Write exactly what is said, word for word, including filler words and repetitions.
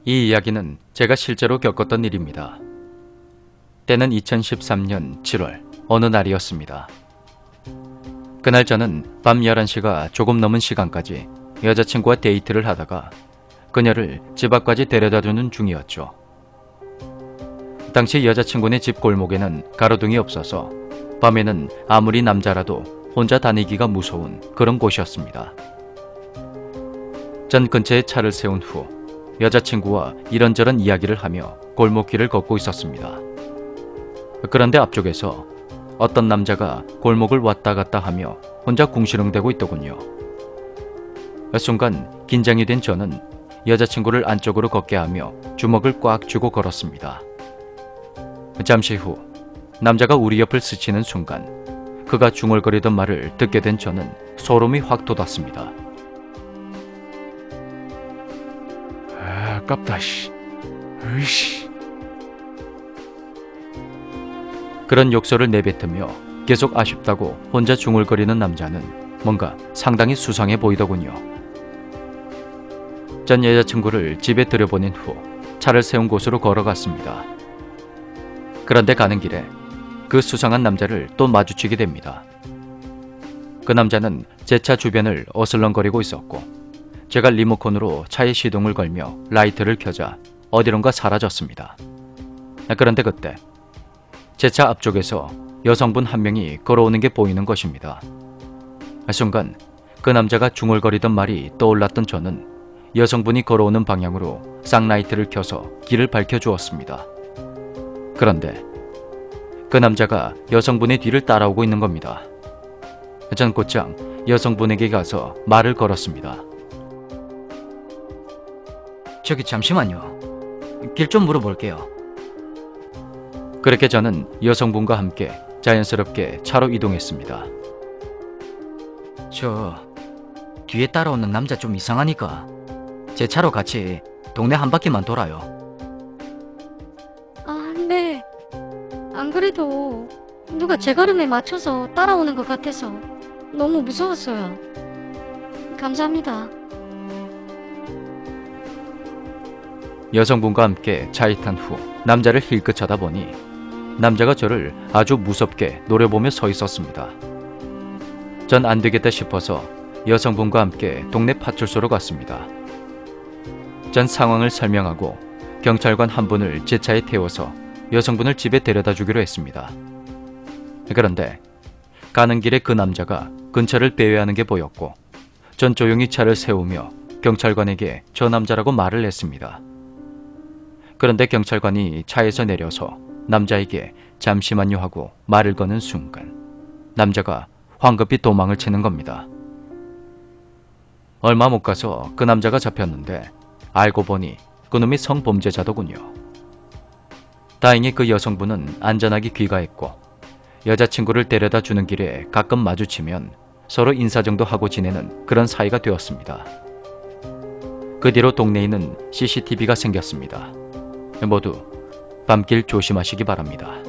이 이야기는 제가 실제로 겪었던 일입니다. 때는 이천십삼 년 칠월 어느 날이었습니다. 그날 저는 밤 열한 시가 조금 넘은 시간까지 여자친구와 데이트를 하다가 그녀를 집 앞까지 데려다주는 중이었죠. 당시 여자친구네 집 골목에는 가로등이 없어서 밤에는 아무리 남자라도 혼자 다니기가 무서운 그런 곳이었습니다. 전 근처에 차를 세운 후 여자친구와 이런저런 이야기를 하며 골목길을 걷고 있었습니다. 그런데 앞쪽에서 어떤 남자가 골목을 왔다 갔다 하며 혼자 궁시렁대고 있더군요. 순간 긴장이 된 저는 여자친구를 안쪽으로 걷게 하며 주먹을 꽉 쥐고 걸었습니다. 잠시 후 남자가 우리 옆을 스치는 순간 그가 중얼거리던 말을 듣게 된 저는 소름이 확 돋았습니다. 아, 아깝다, 씨. 으이씨. 그런 욕설을 내뱉으며 계속 아쉽다고 혼자 중얼거리는 남자는 뭔가 상당히 수상해 보이더군요. 전 여자친구를 집에 들여보낸 후 차를 세운 곳으로 걸어갔습니다. 그런데 가는 길에 그 수상한 남자를 또 마주치게 됩니다. 그 남자는 제 차 주변을 어슬렁거리고 있었고 제가 리모컨으로 차의 시동을 걸며 라이트를 켜자 어디론가 사라졌습니다. 그런데 그때 제 차 앞쪽에서 여성분 한 명이 걸어오는 게 보이는 것입니다. 순간 그 남자가 중얼거리던 말이 떠올랐던 저는 여성분이 걸어오는 방향으로 쌍라이트를 켜서 길을 밝혀주었습니다. 그런데 그 남자가 여성분의 뒤를 따라오고 있는 겁니다. 전 곧장 여성분에게 가서 말을 걸었습니다. 저기 잠시만요. 길 좀 물어볼게요. 그렇게 저는 여성분과 함께 자연스럽게 차로 이동했습니다. 저 뒤에 따라오는 남자 좀 이상하니까 제 차로 같이 동네 한 바퀴만 돌아요. 아, 네. 안 그래도 누가 제 걸음에 맞춰서 따라오는 것 같아서 너무 무서웠어요. 감사합니다. 여성분과 함께 차에 탄 후 남자를 힐끗 쳐다보니 남자가 저를 아주 무섭게 노려보며 서 있었습니다. 전 안 되겠다 싶어서 여성분과 함께 동네 파출소로 갔습니다. 전 상황을 설명하고 경찰관 한 분을 제 차에 태워서 여성분을 집에 데려다 주기로 했습니다. 그런데 가는 길에 그 남자가 근처를 배회하는 게 보였고 전 조용히 차를 세우며 경찰관에게 저 남자라고 말을 했습니다. 그런데 경찰관이 차에서 내려서 남자에게 잠시만요 하고 말을 거는 순간 남자가 황급히 도망을 치는 겁니다. 얼마 못 가서 그 남자가 잡혔는데 알고 보니 그놈이 성범죄자더군요. 다행히 그 여성분은 안전하게 귀가했고 여자친구를 데려다 주는 길에 가끔 마주치면 서로 인사 정도 하고 지내는 그런 사이가 되었습니다. 그 뒤로 동네에는 씨씨티비가 생겼습니다. 모두 밤길 조심하시기 바랍니다.